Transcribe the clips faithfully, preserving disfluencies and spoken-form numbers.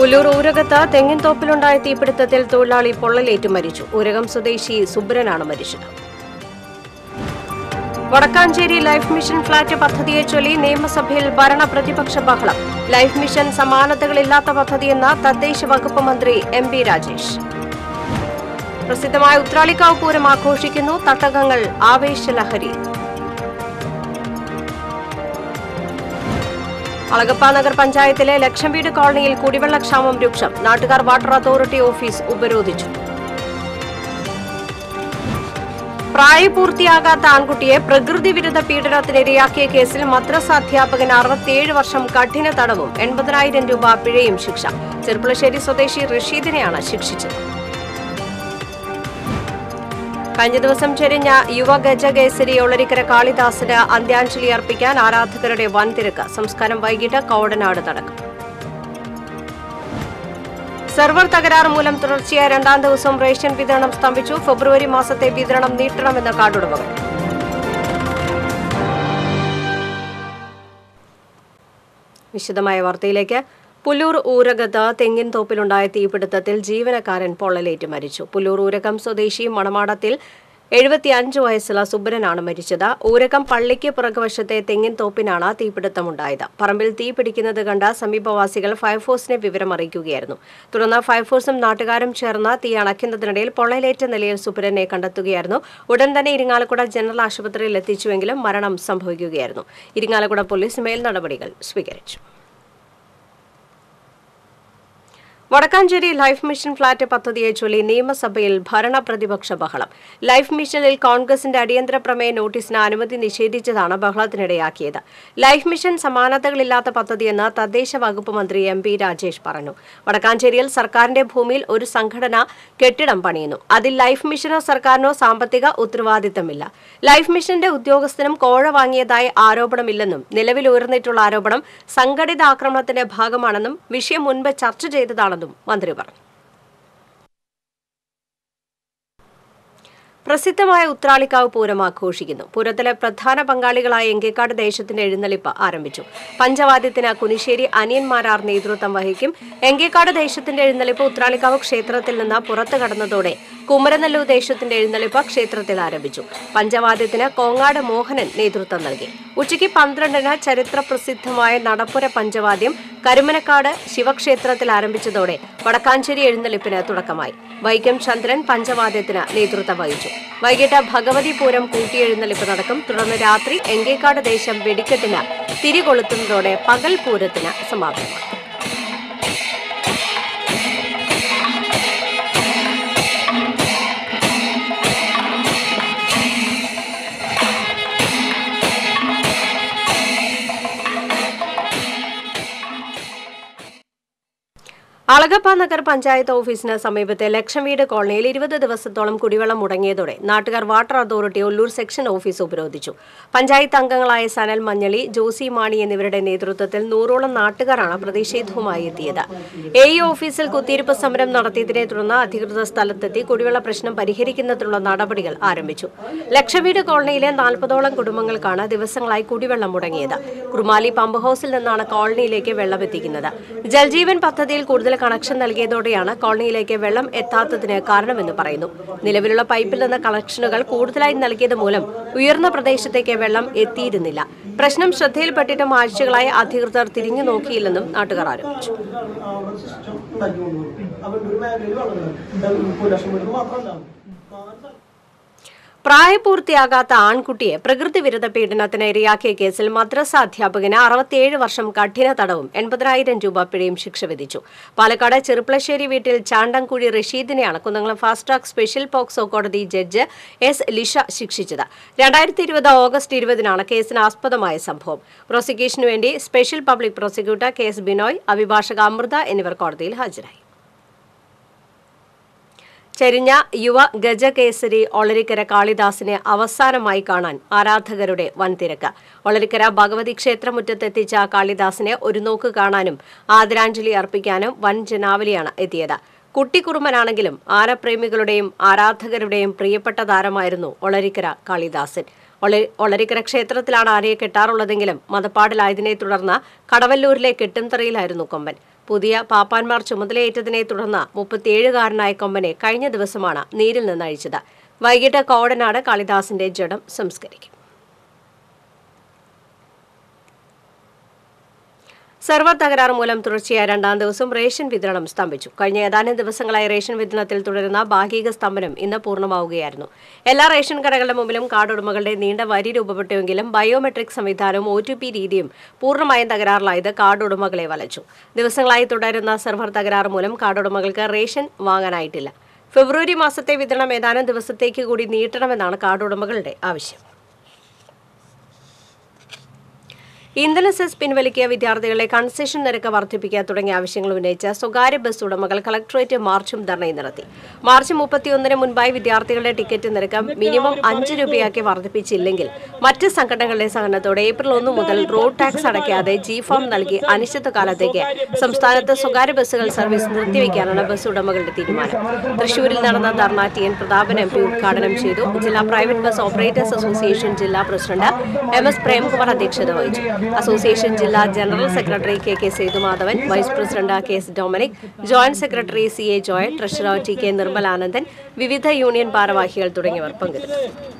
പുല്ലൂർ ഊരകത്ത് തെങ്ങിൻതോപ്പിലുണ്ടായ തീപിടുത്തത്തിൽ തൊഴിലാളി പൊള്ളലേറ്റ് മരിച്ചു. ഊരകം സ്വദേശി സുബ്രനാണ് മരിച്ചത്. വടക്കാഞ്ചേരി ലൈഫ് മിഷൻ ഫ്ളാറ്റ് പദ്ധതിയെ ചൊല്ലി നിയമസഭയിൽ ഭരണ പ്രതിപക്ഷ ബഹളം. ലൈഫ് മിഷൻ സമാനതകളില്ലാത്ത പദ്ധതിയെന്ന തദ്ദേശ വകുപ്പ് മന്ത്രി എം പി രാജേഷ്. പ്രസിദ്ധമായ ഉത്രാളിക്കാവ് പൂരം ആഘോഷിക്കുന്നു. തട്ടകങ്ങൾ ആവേശലഹരി. അളഗപ്പ നഗർ പഞ്ചായത്തിലെ ലക്ഷംവീട് കോളനിയിൽ കുടിവെള്ളക്ഷാമം രൂക്ഷം. നാട്ടുകാർ വാട്ടർ അതോറിറ്റി ഓഫീസ് ഉപരോധിച്ചു. പ്രായപൂർത്തിയാകാത്ത ആൺകുട്ടിയെ പ്രകൃതി വിരുദ്ധ പീഡനത്തിനിരയാക്കിയ കേസിൽ മദ്രസ അധ്യാപകന് അറുപത്തിയേഴ് വർഷം കഠിന തടവും എൺപതിനായിരം രൂപ പിഴയും ശിക്ഷ. ചെർപ്പുളശ്ശേരി സ്വദേശി റഷീദിനെയാണ് ശിക്ഷിച്ചത്. കഴിഞ്ഞ ദിവസം ചെരിഞ്ഞ യുവ ഗജകേസരി ഒളരിക്കര കാളിദാസിന് അന്ത്യാഞ്ജലി അർപ്പിക്കാൻ ആരാധകരുടെ വൻ തിരക്ക്. സംസ്കാരം വൈകിട്ട് കൗടനാട് നടക്കും. സെർവർ തകരാറ് മൂലം തുടർച്ചയായ രണ്ടാം ദിവസവും റേഷൻ വിതരണം സ്തംഭിച്ചു. ഫെബ്രുവരി മാസത്തെ വിതരണം നീട്ടണമെന്ന് കാർഡുടമകൾ. വിശദമായ വാർത്തയിലേക്ക്. പുല്ലൂർ ഊരകത്ത് തെങ്ങിൻതോപ്പിലുണ്ടായ തീപിടുത്തത്തിൽ ജീവനക്കാരൻ പൊള്ളലേറ്റ് മരിച്ചു. പുല്ലൂർ ഊരകം സ്വദേശി മണമാടത്തിൽ എഴുപത്തിയഞ്ച് വയസ്സുള്ള സുബ്രനാണ് മരിച്ചത്. ഊരകം പള്ളിക്ക് പുറകുവശത്തെ തെങ്ങിൻതോപ്പിനാണ് തീപിടുത്തമുണ്ടായത്. പറമ്പിൽ തീ പിടിക്കുന്നത് കണ്ട സമീപവാസികൾ ഫയർഫോഴ്സിനെ വിവരമറിയിക്കുകയായിരുന്നു. തുടർന്ന് ഫയർഫോഴ്സും നാട്ടുകാരും ചേർന്ന് തീ അണയ്ക്കുന്നതിനിടയിൽ പൊള്ളലേറ്റ നിലയിൽ സുബ്രനെ കണ്ടെത്തുകയായിരുന്നു. ഉടൻ തന്നെ ഇരിങ്ങാലക്കുട ജനറൽ ആശുപത്രിയിൽ എത്തിച്ചുവെങ്കിലും മരണം സംഭവിക്കുകയായിരുന്നു. ഇരിങ്ങാലക്കുട പോലീസ് മേൽ നടപടികൾ സ്വീകരിച്ചു. വടക്കാഞ്ചേരി ലൈഫ് മിഷൻ ഫ്ളാറ്റ് പദ്ധതിയെ ചൊല്ലി നിയമസഭയിൽ ഭരണ പ്രതിപക്ഷ ബഹളം. ലൈഫ് മിഷനിൽ കോൺഗ്രസിന്റെ അടിയന്തര പ്രമേയ നോട്ടീസിന് അനുമതി നിഷേധിച്ചതാണ് ബഹളത്തിനിടയാക്കിയത്. ലൈഫ് മിഷൻ സമാനതകളില്ലാത്ത പദ്ധതിയെന്ന് തദ്ദേശ വകുപ്പ് മന്ത്രി എം പി രാജേഷ് പറഞ്ഞു. വടക്കാഞ്ചേരിയിൽ സർക്കാരിന്റെ ഭൂമിയിൽ ഒരു സംഘടന കെട്ടിടം പണിയുന്നു. അതിൽ ലൈഫ് മിഷനോ സർക്കാരിനോ സാമ്പത്തിക ഉത്തരവാദിത്തമില്ല. ലൈഫ് മിഷന്റെ ഉദ്യോഗസ്ഥനും കോഴ വാങ്ങിയതായി ആരോപണമില്ലെന്നും നിലവിൽ ഉയർന്നിട്ടുള്ള ആരോപണം സംഘടിത ആക്രമണത്തിന്റെ ഭാഗമാണെന്നും വിഷയം മുൻപ് ചർച്ച ചെയ്തതാണെന്നും മന്ത്രി പറഞ്ഞു. പ്രസിദ്ധമായ ഉത്രാളിക്കാവ് പൂരം ആഘോഷിക്കുന്നു. പൂരത്തിലെ പ്രധാന പങ്കാളികളായ എങ്കേക്കാട് ദേശത്തിന്റെ എഴുന്നള്ളിപ്പ് ആരംഭിച്ചു. പഞ്ചവാദ്യത്തിന് കുനിശ്ശേരി അനിയന്മാരാർ നേതൃത്വം വഹിക്കും. എങ്കേക്കാട് ദേശത്തിന്റെ എഴുന്നള്ളിപ്പ് ഉത്രാളിക്കാവ് ക്ഷേത്രത്തിൽ നിന്ന് പുറത്തു കടന്നതോടെ കുമരനെല്ലൂർ ദേശത്തിന്റെ എഴുന്നള്ളിപ്പ് ക്ഷേത്രത്തിൽ ആരംഭിച്ചു. പഞ്ചവാദ്യത്തിന് കോങ്ങാട് മോഹനൻ നേതൃത്വം നൽകി. ഉച്ചയ്ക്ക് പന്ത്രണ്ടിന് ചരിത്ര പ്രസിദ്ധമായ നടപ്പുര പഞ്ചവാദ്യം കരുമനക്കാട് ശിവക്ഷേത്രത്തിൽ ആരംഭിച്ചതോടെ വടക്കാഞ്ചേരി എഴുന്നള്ളിപ്പിന് തുടക്കമായി. വൈക്കം ചന്ദ്രൻ പഞ്ചവാദ്യത്തിന് നേതൃത്വം വഹിച്ചു. വൈകിട്ട് ഭഗവതി പൂരം കൂട്ടിയെഴുന്നള്ളിപ്പ് നടക്കും. തുടർന്ന് രാത്രി എങ്കേക്കാട് ദേശം വെടിക്കെട്ടിന് തിരികൊളുത്തുന്നതോടെ പകൽ പൂരത്തിന് സമാപനമാണ്. അളഗപ്പ നഗർ പഞ്ചായത്ത് ഓഫീസിന് സമീപത്തെ ലക്ഷംവീട് കോളനിയിൽ ഇരുപത് ദിവസത്തോളം കുടിവെള്ളം മുടങ്ങിയതോടെ നാട്ടുകാർ water authority Ollur section office ഉപരോധിച്ചു. പഞ്ചായത്ത് അംഗങ്ങളായ സനൽ മഞ്ഞളി, ജോസി മാണി എന്നിവരുടെ നേതൃത്വത്തിൽ നൂറോളം നാട്ടുകാരാണ് പ്രതിഷേധവുമായി എത്തിയത്. എ ഇ ഓഫീസിൽ കുത്തിയിരിപ്പ് സമരം നടത്തിയതിനെ തുടർന്ന് അധികൃതർ സ്ഥലത്തെത്തി കുടിവെള്ള പ്രശ്നം പരിഹരിക്കുന്നതിനുള്ള നടപടികൾ ആരംഭിച്ചു. ലക്ഷംവീട് കോളനിയിലെ നാൽപ്പതോളം കുടുംബങ്ങൾക്കാണ് ദിവസങ്ങളായി കുടിവെള്ളം മുടങ്ങിയത്. കുറുമാലി പമ്പ് ഹൌസിൽ നിന്നാണ് കോളനിയിലേക്ക് വെള്ളം എത്തിക്കുന്നത്. ജൽജീവൻ പദ്ധതിയിൽ കൂടുതൽ കണക്ഷൻ നൽകിയതോടെയാണ് കോളനിയിലേക്ക് വെള്ളം എത്താത്തതിന് കാരണമെന്ന് പറയുന്നു. നിലവിലുള്ള പൈപ്പിൽ നിന്ന് കണക്ഷനുകൾ കൂടുതലായി നൽകിയത് മൂലം ഉയർന്ന പ്രദേശത്തേക്ക് വെള്ളം എത്തിയിരുന്നില്ല. പ്രശ്നം ശ്രദ്ധയിൽപ്പെട്ടിട്ടും ആഴ്ചകളായി അധികൃതർ തിരിഞ്ഞു നോക്കിയില്ലെന്നും നാട്ടുകാർ ആരോപിച്ചു. പ്രായപൂർത്തിയാകാത്ത ആൺകുട്ടിയെ പ്രകൃതി വിരുദ്ധ പീഡനത്തിന് ഇരയാക്കിയ കേസിൽ മദ്രസ അധ്യാപകന് അറുപത്തിയേഴ് വർഷം കഠിന തടവും എൺപതിനായിരം രൂപ പിഴയും ശിക്ഷ വിധിച്ചു. പാലക്കാട് ചെറുപ്പളശ്ശേരി വീട്ടിൽ ചാണ്ടംകുഴി റഷീദിനെയാണ് Kunnamkulam fast track special POCSO കോടതി ജഡ്ജ് എസ് ലിഷ ശിക്ഷിച്ചത്. രണ്ടായിരത്തി ഇരുപത് ഓഗസ്റ്റ് ഇരുപതിനാണ് കേസിന് ആസ്പദമായ സംഭവം. പ്രോസിക്യൂഷനു വേണ്ടി special public prosecutor K S Binoy, അഭിഭാഷക അമൃത എന്നിവർ കോടതിയിൽ ഹാജരായി. ചെരിഞ്ഞ യുവ ഗജകേസരി ഒളരിക്കര കാളിദാസിനെ അവസാനമായി കാണാൻ ആരാധകരുടെ വൻതിരക്ക്. ഒളരിക്കര ഭഗവതി ക്ഷേത്രമുറ്റത്തെത്തിച്ച കാളിദാസിനെ ഒരു നോക്ക് കാണാനും ആദരാഞ്ജലി അർപ്പിക്കാനും വൻ ജനാവലിയാണ് എത്തിയത്. കുട്ടിക്കുറുമനാണെങ്കിലും ആനപ്രേമികളുടെയും ആരാധകരുടെയും പ്രിയപ്പെട്ട താരമായിരുന്നു ഒളരിക്കര കാളിദാസൻ. ഒളരിക്കര ക്ഷേത്രത്തിലാണ് ആനയെ കെട്ടാറുള്ളതെങ്കിലും മതപ്പാടിലായതിനെ തുടർന്ന് കടവല്ലൂരിലെ കെട്ടുംതറയിലായിരുന്നു കൊമ്പൻ. പുതിയ പാപ്പാന്മാർ ചുമതലയേറ്റതിനെ തുടർന്ന് മുപ്പത്തിയേഴുകാരനായ കൊമ്പനെ കഴിഞ്ഞ ദിവസമാണ് നീരിൽ നിന്ന് അഴിച്ചത്. വൈകിട്ട് കോടനാട് കാളിദാസിന്റെ ജഡം സംസ്കരിക്കും. സെർവർ തകരാറ് മൂലം തുടർച്ചയായ രണ്ടാം ദിവസം റേഷൻ വിതരണം സ്തംഭിച്ചു. കഴിഞ്ഞ ഏതാനും ദിവസങ്ങളായി റേഷൻ വിതരണത്തിൽ തുടരുന്ന ഭാഗിക സ്തംഭനം ഇന്ന് പൂർണ്ണമാവുകയായിരുന്നു. എല്ലാ റേഷൻ കടകളുടെ മുമ്പിലും കാർഡ് ഉടമകളുടെ നീണ്ട വരി രൂപപ്പെട്ടുവെങ്കിലും ബയോമെട്രിക് സംവിധാനവും ഒ ടി പി രീതിയും പൂർണ്ണമായും തകരാറിലായത് കാർഡ് ഉടമകളെ വലച്ചു. ദിവസങ്ങളായി തുടരുന്ന സെർവർ തകരാറ് മൂലം കാർഡ് ഉടമകൾക്ക് റേഷൻ വാങ്ങാനായിട്ടില്ല. ഫെബ്രുവരി മാസത്തെ വിതരണം ഏതാനും ദിവസത്തേക്ക് കൂടി നീട്ടണമെന്നാണ് കാർഡ് ഉടമകളുടെ ആവശ്യം. ഇന്ധന സെസ് പിൻവലിക്കുക, വിദ്യാർത്ഥികളെ കൺസെഷൻ നിരക്ക് വർദ്ധിപ്പിക്കുക തുടങ്ങിയ ആവശ്യങ്ങൾ ഉന്നയിച്ച സ്വകാര്യ ബസ് ഉടമകൾ കളക്ടറേറ്റ് മാർച്ചും ധർണയും നടത്തി. മാർച്ച് മുപ്പത്തിയൊന്നിന് മുൻപായി വിദ്യാർത്ഥികളുടെ ടിക്കറ്റ് നിരക്ക് മിനിമം അഞ്ച് രൂപയാക്കി വർദ്ധിപ്പിച്ചില്ലെങ്കിൽ മറ്റ് സംഘടനകളുടെ സഹകരണത്തോടെ ഏപ്രിൽ ഒന്ന് മുതൽ റോഡ് ടാക്സ് അടയ്ക്കാതെ ജി ഫാം നൽകി അനിശ്ചിതകാലത്തേക്ക് സംസ്ഥാനത്ത് സ്വകാര്യ ബസ്സുകൾ സർവീസ് നിർത്തിവെക്കാനാണ് ബസ് ഉടമകളുടെ തീരുമാനം. തൃശൂരിൽ നടന്ന dharna T N Prathapan M P ഉദ്ഘാടനം ചെയ്തു. ജില്ലാ പ്രൈവറ്റ് ബസ് ഓപ്പറേറ്റേഴ്സ് അസോസിയേഷൻ ജില്ലാ പ്രസിഡന്റ് എം എസ് പ്രേംകുമാർ അധ്യക്ഷത വഹിച്ചു. അസോസിയേഷൻ ജില്ലാ general secretary K K Sethumadhavan, vice president K S Dominic, joint secretary C A Joy, treasurer T K Nirmalanandan, വിവിധ യൂണിയൻ ഭാരവാഹികൾ തുടങ്ങിയവർ പങ്കെടുത്തു.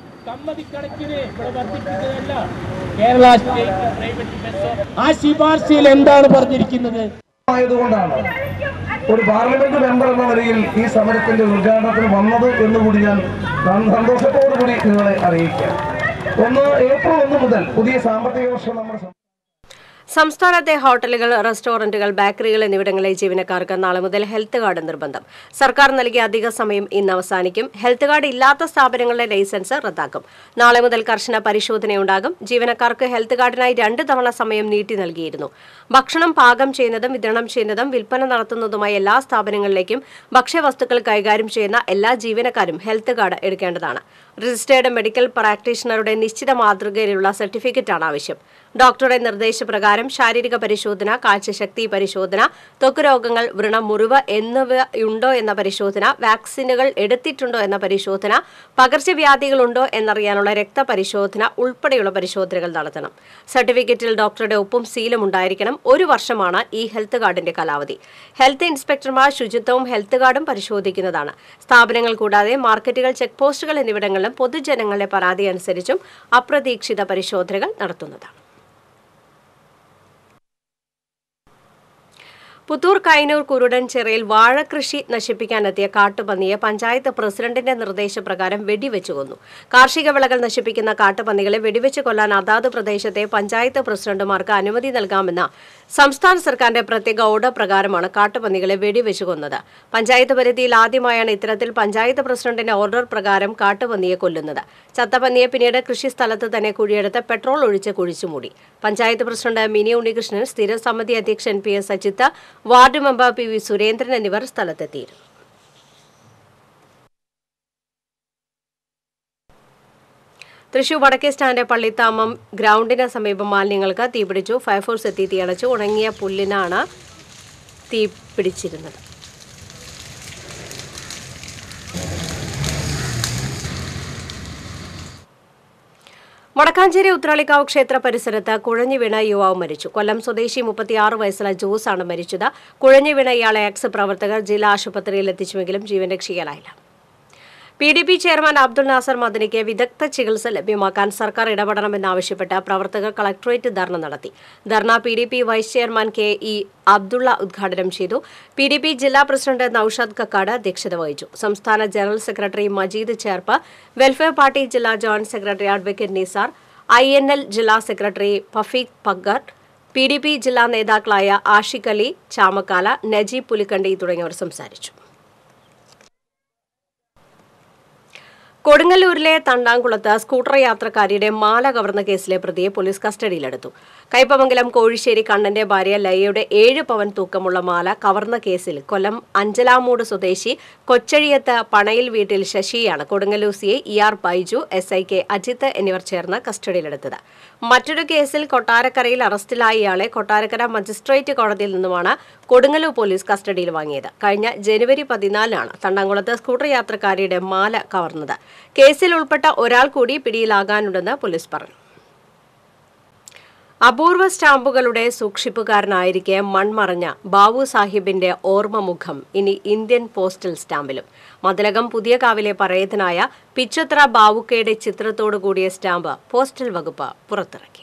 കേരള സ്റ്റേറ്റ് പ്രൈവറ്റ് ബസ് ആ ശുപാർശയിൽ എന്താണ് പറഞ്ഞിരിക്കുന്നത് ആയതുകൊണ്ടാണ് ഒരു പാർലമെന്റ് മെമ്പർ എന്ന നിലയിൽ ഈ സമരത്തിന്റെ ഉദ്ഘാടനത്തിന് വന്നത് എന്നുകൂടി ഞാൻ സന്തോഷത്തോടുകൂടി നിങ്ങളെ അറിയിക്കാം. ഒന്ന് ഏപ്രിൽ ഒന്ന് മുതൽ പുതിയ സാമ്പത്തിക വർഷം നമ്മൾ സംസ്ഥാനത്തെ ഹോട്ടലുകൾ, റെസ്റ്റോറന്റുകൾ, ബേക്കറികൾ എന്നിവിടങ്ങളിലെ ജീവനക്കാർക്ക് നാളെ മുതൽ ഹെൽത്ത് കാർഡ് നിർബന്ധം. സർക്കാർ നൽകിയ അധിക സമയം ഇന്ന് അവസാനിക്കും. ഹെൽത്ത് കാർഡ് ഇല്ലാത്ത സ്ഥാപനങ്ങളുടെ ലൈസൻസ് റദ്ദാക്കും. നാളെ മുതൽ കർശന പരിശോധനയുണ്ടാകും. ജീവനക്കാർക്ക് ഹെൽത്ത് കാർഡിനായി രണ്ട് തവണ സമയം നീട്ടി നൽകിയിരുന്നു. ഭക്ഷണം പാകം ചെയ്യുന്നതും വിതരണം ചെയ്യുന്നതും വിൽപ്പന നടത്തുന്നതുമായ എല്ലാ സ്ഥാപനങ്ങളിലേക്കും ഭക്ഷ്യവസ്തുക്കൾ കൈകാര്യം ചെയ്യുന്ന എല്ലാ ജീവനക്കാരും ഹെൽത്ത് കാർഡ് എടുക്കേണ്ടതാണ്. രജിസ്റ്റേർഡ് മെഡിക്കൽ പ്രാക്ടീഷണറുടെ നിശ്ചിത മാതൃകയിലുള്ള സർട്ടിഫിക്കറ്റാണ് ആവശ്യം. ഡോക്ടറുടെ നിർദ്ദേശപ്രകാരം ശാരീരിക പരിശോധന, കാഴ്ചശക്തി പരിശോധന, ത്വക്ക് രോഗങ്ങൾ, വ്രണം, മുറിവ് എന്നിവയുണ്ടോ എന്ന പരിശോധന, വാക്സിനുകൾ എടുത്തിട്ടുണ്ടോ എന്ന പരിശോധന, പകർച്ചവ്യാധികളുണ്ടോ എന്നറിയാനുള്ള രക്തപരിശോധന ഉൾപ്പെടെയുള്ള പരിശോധനകൾ നടത്തണം. സർട്ടിഫിക്കറ്റിൽ ഡോക്ടറുടെ ഒപ്പും സീലും ഉണ്ടായിരിക്കണം. ഒരു വർഷമാണ് ഈ ഹെൽത്ത് കാർഡിന്റെ കാലാവധി. ഹെൽത്ത് ഇൻസ്പെക്ടർമാർ ശുചിത്വവും ഹെൽത്ത് കാർഡും പരിശോധിക്കുന്നതാണ്. സ്ഥാപനങ്ങൾ കൂടാതെ മാർക്കറ്റുകൾ, ചെക്ക് പോസ്റ്റുകൾ എന്നിവിടങ്ങളിലും പൊതുജനങ്ങളുടെ പരാതി അനുസരിച്ചും അപ്രതീക്ഷിത പരിശോധനകൾ നടത്തുന്നതാണ്. പുത്തൂർ കൈനൂർ കുരുടൻചിറയിൽ വാഴകൃഷി നശിപ്പിക്കാനെത്തിയ കാട്ടുപന്നിയെ പഞ്ചായത്ത് പ്രസിഡന്റിന്റെ നിർദ്ദേശപ്രകാരം വെടിവെച്ചു കൊന്നു. കാർഷിക വിളകൾ നശിപ്പിക്കുന്ന കാട്ടുപന്നികളെ വെടിവെച്ച് കൊല്ലാൻ അതാത് പ്രദേശത്തെ പഞ്ചായത്ത് പ്രസിഡന്റുമാർക്ക് അനുമതി നൽകാമെന്ന സംസ്ഥാന സർക്കാരിന്റെ പ്രത്യേക ഓർഡർ പ്രകാരമാണ് കാട്ടുപന്നികളെ വെടിവെച്ചു കൊന്നത്. പഞ്ചായത്ത് പരിധിയിൽ ആദ്യമായാണ് ഇത്തരത്തിൽ പഞ്ചായത്ത് പ്രസിഡന്റിന്റെ ഓർഡർ പ്രകാരം കാട്ടുപന്നിയെ കൊല്ലുന്നത്. ചത്തപന്നിയെ പിന്നീട് കൃഷിസ്ഥലത്ത് തന്നെ കുഴിയെടുത്ത് പെട്രോൾ ഒഴിച്ച് കുഴിച്ചുമൂടി. പഞ്ചായത്ത് പ്രസിഡന്റ് മിനി ഉണ്ണികൃഷ്ണൻ, സ്ഥിരം സമിതി അധ്യക്ഷൻ P S Ajith, ward member P V Surendran എന്നിവർ സ്ഥലത്തെത്തിയിരുന്നു. തൃശൂർ വടക്കേ സ്റ്റാൻഡ് പള്ളിത്താമം ഗ്രൗണ്ടിന് സമീപം മാലിന്യങ്ങൾക്ക് തീപിടിച്ചു. ഫയർഫോഴ്സ് എത്തി തീയണച്ചു. ഉണങ്ങിയ പുല്ലിനാണ് തീപിടിച്ചിരുന്നത്. വടക്കാഞ്ചേരി ഉത്രാളിക്കാവ് ക്ഷേത്ര പരിസരത്ത് കുഴഞ്ഞു വീണ യുവാവ് മരിച്ചു. കൊല്ലം സ്വദേശി മുപ്പത്തിയാറ് വയസ്സുള്ള ജോസാണ് മരിച്ചത്. കുഴഞ്ഞു വീണ ഇയാളെ എക്സ് പ്രവർത്തകർ ജില്ലാ ആശുപത്രിയിൽ എത്തിച്ചുവെങ്കിലും ജീവൻ രക്ഷിക്കാനായില്ല. P D P chairman Abdul Nasar മദനിക്ക് വിദഗ്ധ ചികിത്സ ലഭ്യമാക്കാൻ സർക്കാർ ഇടപെടണമെന്നാവശ്യപ്പെട്ട് പ്രവർത്തകർ കളക്ടറേറ്റ് ധർണ നടത്തി. Dharna P D P vice chairman K E Abdulla ഉദ്ഘാടനം ചെയ്തു. പി ഡി പി ജില്ലാ പ്രസിഡന്റ് നൌഷാദ് കക്കാട് അധ്യക്ഷത വഹിച്ചു. സംസ്ഥാന general secretary Majeed Cherpu, welfare party ജില്ലാ joint secretary advocate Nisar, I N L ജില്ലാ secretary Fafeeq Paggar, P D P ജില്ലാ നേതാക്കളായ ആഷിഖ് അലി ചാമക്കാല, നജീബ് പുലിക്കണ്ടി തുടങ്ങിയവർ സംസാരിച്ചു. കൊടുങ്ങല്ലൂരിലെ തണ്ടാംകുളത്ത് സ്കൂട്ടർ യാത്രക്കാരിയുടെ മാല കവർന്ന കേസിലെ പ്രതിയെ പോലീസ് കസ്റ്റഡിയിലെടുത്തു. കയ്പമംഗലം കോഴിശ്ശേരി കണ്ണന്റെ ഭാര്യ ലയയുടെ ഏഴ് പവൻ തൂക്കമുള്ള മാല കവർന്ന കേസിൽ കൊല്ലം അഞ്ചലാമൂട് സ്വദേശി കൊച്ചഴിയത്ത് പണയിൽ വീട്ടിൽ ശശിയാണ് Kodungallur C I E R Baiju, S I K Ajith എന്നിവർ ചേർന്ന് കസ്റ്റഡിയിലെടുത്തത്. മറ്റൊരു കേസിൽ കൊട്ടാരക്കരയിൽ അറസ്റ്റിലായ ഇയാളെ കൊട്ടാരക്കര മജിസ്ട്രേറ്റ് കോടതിയിൽ നിന്നുമാണ് കൊടുങ്ങല്ലൂർ പോലീസ് കസ്റ്റഡിയിൽ വാങ്ങിയത്. കഴിഞ്ഞ ജനുവരി പതിനാലിനാണ് തണ്ടാംകുളത്ത് സ്കൂട്ടർ യാത്രക്കാരിയുടെ മാല കവർന്നത്. കേസിൽ ഉൾപ്പെട്ട ഒരാൾ കൂടി പിടിയിലാകാനുണ്ടെന്ന് പോലീസ് പറഞ്ഞു. അപൂർവ സ്റ്റാമ്പുകളുടെ സൂക്ഷിപ്പുകാരനായിരിക്കെ മൺമറഞ്ഞ ബാബു സാഹിബിന്റെ ഓർമ്മമുഖം ഇനി ഇന്ത്യൻ പോസ്റ്റൽ സ്റ്റാമ്പിലും. മതിലകം പുതിയ കാവിലെ പറയത്തനായ പിച്ചത്ര ബാവുക്കയുടെ ചിത്രത്തോടു കൂടിയ സ്റ്റാമ്പ് പോസ്റ്റൽ വകുപ്പ് പുറത്തിറക്കി.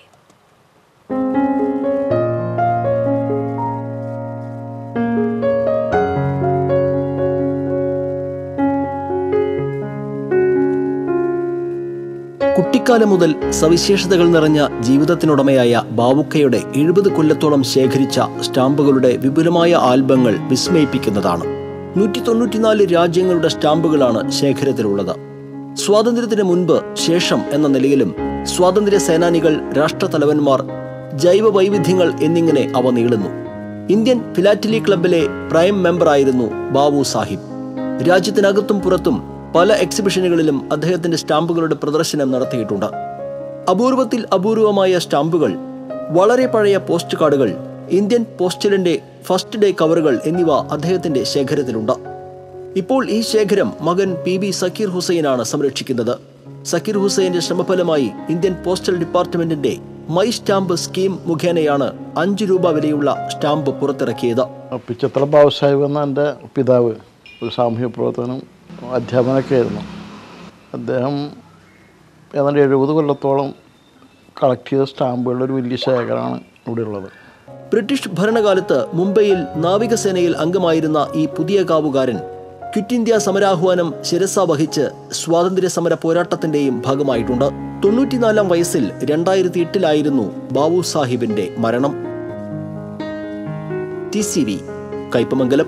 കുട്ടിക്കാലം മുതൽ സവിശേഷതകൾ നിറഞ്ഞ ജീവിതത്തിനുടമയായ ബാവുക്കയുടെ എഴുപത് കൊല്ലത്തോളം ശേഖരിച്ച സ്റ്റാമ്പുകളുടെ വിപുലമായ ആൽബങ്ങൾ വിസ്മയിപ്പിക്കുന്നതാണ്. നൂറ്റി തൊണ്ണൂറ്റിനാല് രാജ്യങ്ങളുടെ സ്റ്റാമ്പുകളാണ് ശേഖരത്തിലുള്ളത്. സ്വാതന്ത്ര്യത്തിന് മുൻപ്, ശേഷം എന്ന നിലയിലും സ്വാതന്ത്ര്യ സേനാനികൾ, രാഷ്ട്രതലവന്മാർ, ജൈവ വൈവിധ്യങ്ങൾ എന്നിങ്ങനെ അവ നീളുന്നു. ഇന്ത്യൻ ഫിലാറ്റലി ക്ലബിലെ പ്രൈം മെമ്പറായിരുന്നു ബാബു സാഹിബ്. രാജ്യത്തിനകത്തും പുറത്തും പല എക്സിബിഷനുകളിലും അദ്ദേഹത്തിന്റെ സ്റ്റാമ്പുകളുടെ പ്രദർശനം നടത്തിയിട്ടുണ്ട്. അപൂർവത്തിൽ അപൂർവമായ സ്റ്റാമ്പുകൾ, വളരെ പഴയ പോസ്റ്റ് കാർഡുകൾ, ഇന്ത്യൻ പോസ്റ്റലിന്റെ ഫസ്റ്റ് ഡേ കവറുകൾ എന്നിവ അദ്ദേഹത്തിന്റെ ശേഖരത്തിലുണ്ട്. ഇപ്പോൾ ഈ ശേഖരം മകൻ പി ബി സക്കീർ ഹുസൈനാണ് സംരക്ഷിക്കുന്നത്. സക്കീർ ഹുസൈന്റെ ശ്രമഫലമായി ഇന്ത്യൻ പോസ്റ്റൽ ഡിപ്പാർട്ട്മെന്റിന്റെ മൈ സ്റ്റാമ്പ് സ്കീം മുഖേനയാണ് അഞ്ചു രൂപ വിലയുള്ള സ്റ്റാമ്പ് പുറത്തിറക്കിയത്. പിച്ചത്ര ബാബു സാഹിബ് എന്ന എൻ്റെ പിതാവ് ഒരു സാമൂഹ്യ പ്രവർത്തനം അധ്യാപനമൊക്കെ ആയിരുന്നു. അദ്ദേഹം ഏതാണ്ട് എഴുപത് കൊല്ലത്തോളം കളക്ട് ചെയ്ത സ്റ്റാമ്പുകളുടെ ഒരു വലിയ ശേഖരമാണ് ഇവിടെയുള്ളത്. ബ്രിട്ടീഷ് ഭരണകാലത്ത് മുംബൈയിൽ നാവികസേനയിൽ അംഗമായിരുന്ന ഈ പുതിയ കാവുകാരൻ ക്വിറ്റ് ഇന്ത്യ സമരാഹ്വാനം ശിരസ വഹിച്ച് സ്വാതന്ത്ര്യ സമര പോരാട്ടത്തിന്റെയും ഭാഗമായിട്ടുണ്ട്. തൊണ്ണൂറ്റിനാലാം വയസ്സിൽ രണ്ടായിരത്തി എട്ടിലായിരുന്നു ബാബു സാഹിബിന്റെ മരണം. T C V Kaipamangalam.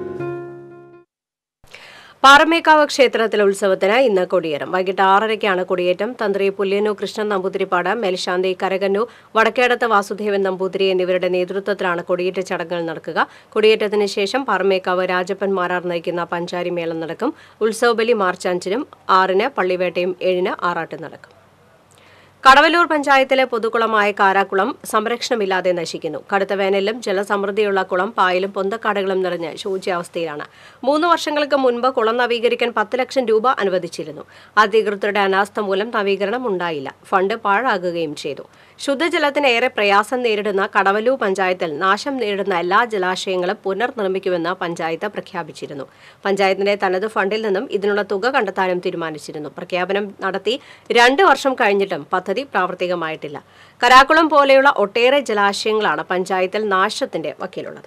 Paramekkavu ക്ഷേത്രത്തിലെ ഉത്സവത്തിന് ഇന്ന് കൊടിയേറും. വൈകിട്ട് ആറരയ്ക്കാണ് കൊടിയേറ്റം. തന്ത്രി പുല്ലേനു കൃഷ്ണൻ നമ്പൂതിരിപ്പാട്, മേൽശാന്തി കരകന്നൂർ, വടക്കേടത്ത് വാസുദേവൻ നമ്പൂതിരി എന്നിവരുടെ നേതൃത്വത്തിലാണ് കൊടിയേറ്റ ചടങ്ങുകൾ നടക്കുക. കൊടിയേറ്റത്തിന് ശേഷം പാറമേക്കാവ് രാജപ്പൻ മാരാർ നയിക്കുന്ന പഞ്ചാരി മേളം നടക്കും. ഉത്സവബലി മാർച്ച് അഞ്ചിനും ആറിന് പള്ളിവേട്ടയും ഏഴിന് ആറാട്ട് നടക്കും. കടവല്ലൂർ പഞ്ചായത്തിലെ പൊതുകുളമായ കാരാക്കുളം സംരക്ഷണമില്ലാതെ നശിക്കുന്നു. കടുത്ത വേനലിലും ജലസമൃദ്ധിയുള്ള കുളം പായലും പൊന്തക്കാടുകളും നിറഞ്ഞ് ശോച്യാവസ്ഥയിലാണ്. മൂന്ന് വർഷങ്ങൾക്ക് മുൻപ് കുളം നവീകരിക്കാൻ പത്ത് ലക്ഷം രൂപ അനുവദിച്ചിരുന്നു. അധികൃതരുടെ അനാസ്ഥ മൂലം നവീകരണം ഉണ്ടായില്ല. ഫണ്ട് പാഴാകുകയും ചെയ്തു. ശുദ്ധജലത്തിന് ഏറെ പ്രയാസം നേരിടുന്ന കടവല്ലൂർ പഞ്ചായത്തിൽ നാശം നേരിടുന്ന എല്ലാ ജലാശയങ്ങളും പുനർനിർമ്മിക്കുമെന്ന് പഞ്ചായത്ത് പ്രഖ്യാപിച്ചിരുന്നു. പഞ്ചായത്തിന്റെ തനത് ഫണ്ടിൽ നിന്നും ഇതിനുള്ള തുക കണ്ടെത്താനും തീരുമാനിച്ചിരുന്നു. പ്രഖ്യാപനം നടത്തി രണ്ട് വർഷം കഴിഞ്ഞിട്ടും പദ്ധതി പ്രാവർത്തികമായിട്ടില്ല. കരാക്കുളം പോലെയുള്ള ഒട്ടേറെ ജലാശയങ്ങളാണ് പഞ്ചായത്തിൽ നാശത്തിന്റെ വക്കിലുള്ളത്.